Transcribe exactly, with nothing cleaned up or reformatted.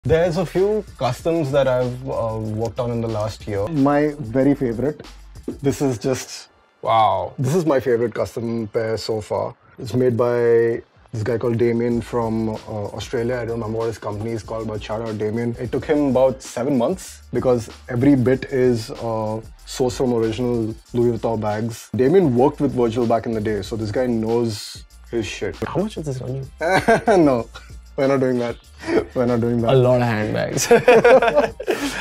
There's a few customs that I've uh, worked on in the last year. My very favorite. This is just, wow. This is my favorite custom pair so far. It's made by this guy called Damien from uh, Australia. I don't remember what his company is called, but shout out Damien. It took him about seven months because every bit is uh, sourced from original Louis Vuitton bags. Damien worked with Virgil back in the day, so this guy knows his shit. How much is this on you? No, we're not doing that. We're not doing that. A lot of handbags.